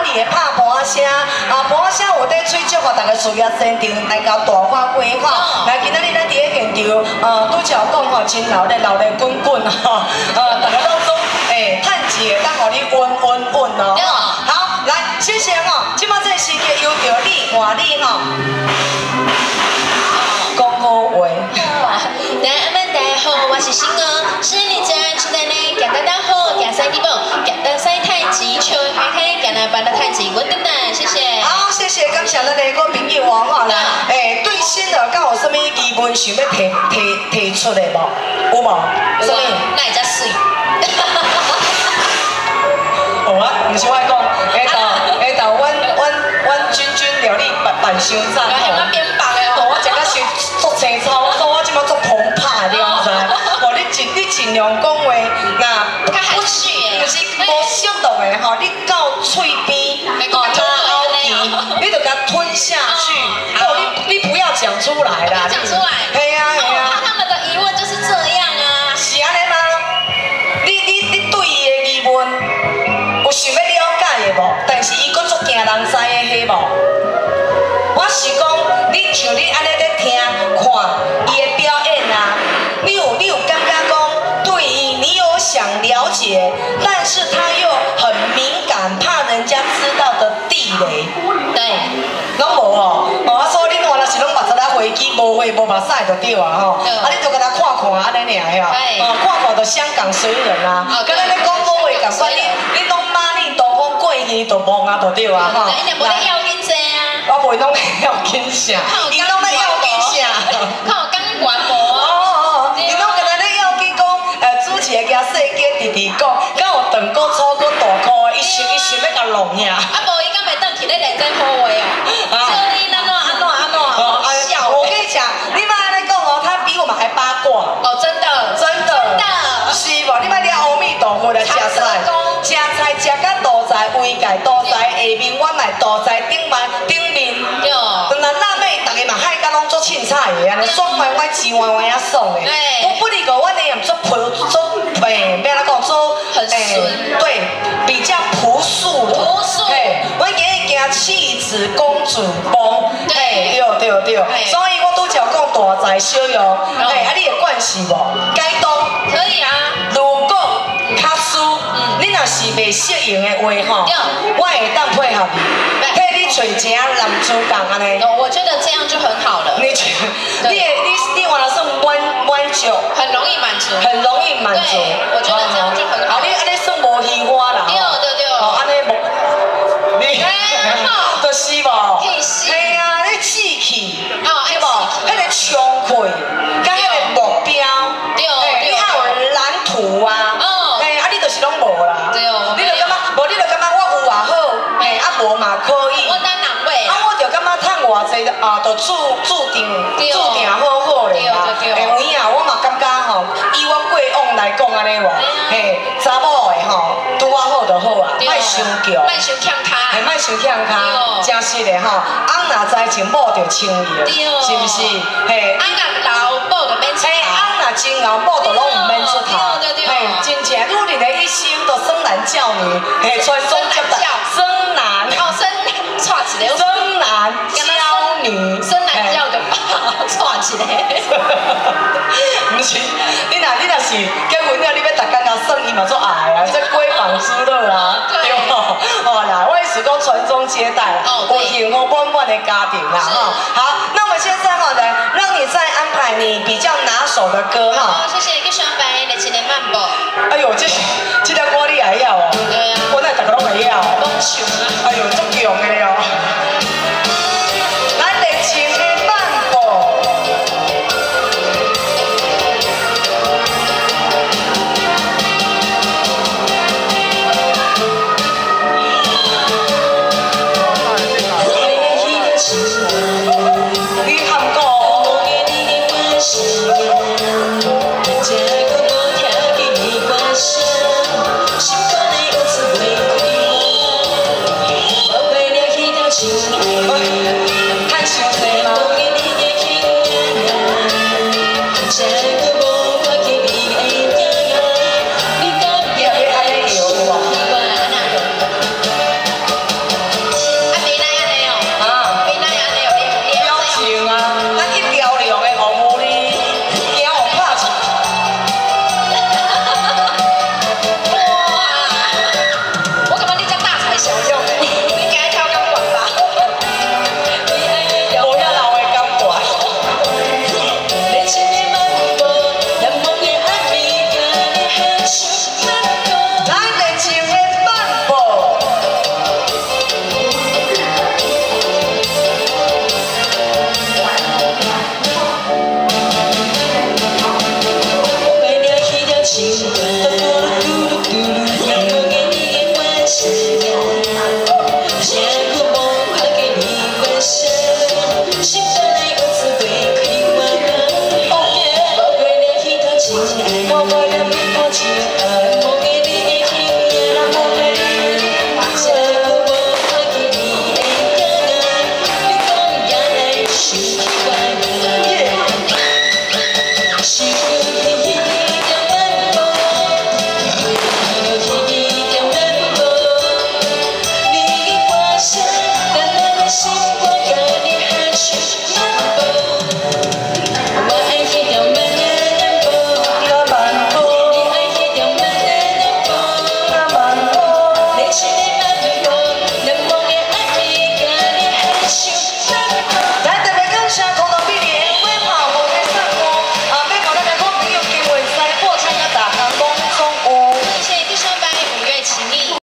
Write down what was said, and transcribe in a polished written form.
里的拍盘声，盘声有在吹，祝福大家事业成长，来到大发挥哈。来，今仔日咱伫咧现场，拄则讲吼，真热闹滚滚哈，大家拢总趁钱，当互你稳哦。好，来，谢谢哈，即摆这个时间由着你换你哈，讲好话。 大家好，我是星儿，是你最爱吃的呢。行得好，行赛地步，行得赛太极，球开开，行来办的太极，稳等等，谢谢。 好，谢谢，感谢咱的个朋友哦，来，对新儿敢有啥物疑问想要提出的无？有无？什么？ 那会遮水。 有啊，唔是我讲，下昼阮君料理办伤赞哦。变白的我食到是足青草，我即马足澎湃，你敢知？哦，你尽量讲话，那较含蓄的， 就是无适当的吼，你到嘴边，咬甜，你就给它吞下去。哦，你不要讲出来啦， 讲出来。 系啊系啊。 他们的疑问就是这样啊。 是安尼吗？你对伊的疑问有想要了解的无？但是伊阁足惊人知的迄无？我是讲，你像你安尼在听看伊的表演啊，你有感觉讲对伊你有想了解，但是他又很敏感，怕人家知道的地雷。 对。 拢无哦，我说你看若是拢目睭仔飞机无目屎就对啊吼，你就甲他看安尼尔吓，看就香港随人啊，跟咱咧讲好话共款，你拢马你都讲过去就忘啊就对啊吼。 你无咧要紧济啊？ 我袂拢咧要紧啥，伊拢咧要紧啥？ 靠钢管无？ 伊拢甲咱咧要紧讲，主持个细家弟讲，敢有长个粗个大箍，伊想要甲弄遐。 无伊敢袂当去咧认真好话哦。叫你安怎？ 我跟你讲，你妈安尼讲哦，他比我们还八卦。 哦，真的。 是无？你莫了阿弥陀佛来食菜，食菜食到肚在胃界，肚在下面，我卖肚在顶面。那辣妹，大家嘛海甲拢做凊彩的安尼，爽歪歪、甜歪歪啊爽的。我不离个，阮的也做要安怎讲做很顺。 对，比较朴素的。 朴素。 嘿，阮今日行妻子公主风。嘿，对。所以我拄则讲大材小用，嘿，你会惯是无？解冻。 可以啊。 如果较输，你若是袂适应的话吼，我会当配合你，替你找一个男主角安尼。 我觉得这样就很好了。 你换了算满足， 很容易满足。对，我觉得这样就很好。 你安尼算无虚华啦。 对。 哦，安尼无，你就是无。嘿啊，你志气，对无？迄个冲气，甲迄个目标，你要有蓝图啊。你就是拢无啦。 对。 你就感觉，无你就感觉我有也好，无嘛可以。 我当人位。 我就感觉趁偌济就注定好的啦。有影，我嘛感觉吼，以我过往来讲安尼无，查某的吼，拄啊好就好啊，莫伤强， 莫伤欠卡， 莫伤欠卡，真实的吼。翁若知情，某就清伊，是不是？ 翁若老，某就免出头。 翁若真牛，某就拢唔免出头。真正女人的一生都生男教女，传宗接代，生男， 错一个， 生男教女， 生男教就错一个。 不是，你若是结婚了，你要逐天甲算伊嘛做爱啊，这闺房之乐啦，对不？啦，我是讲传宗接代啦，有幸福满满的家庭啦，哈。好，那我们现在哈来，让你再安排你比较拿手的歌哈。 好，谢谢，去上班的7点半不？ 哎呦，这条歌你也要哦。